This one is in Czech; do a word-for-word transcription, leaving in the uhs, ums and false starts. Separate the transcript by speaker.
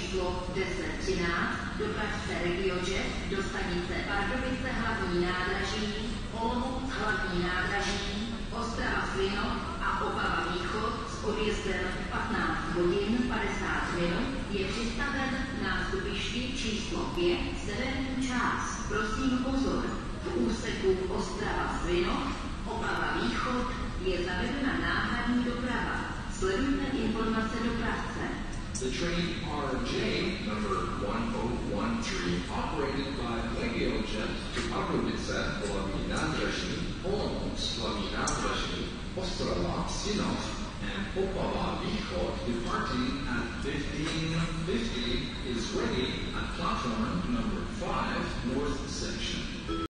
Speaker 1: číslo deset třináct dopravce RegioJet do stanice Pardubice hlavní nádraží, Olomouc hlavní nádraží, Ostrava Svinov a Opava Východ s odjezdem patnáct hodin padesát minut je přistaven na nástupišti číslo pět severní část. Prosím pozor, v úseku Ostrava Svinov, Opava Východ je zavedena náhradní doprava. Sledujte informace dopravce.
Speaker 2: The train R J number one oh one three operated by RegioJet to Pardubice hlavní nádraží, Olomouc hlavní nádraží, Ostrava Svinov and Opava Východ departing at fifteen fifty is ready at platform number five north section.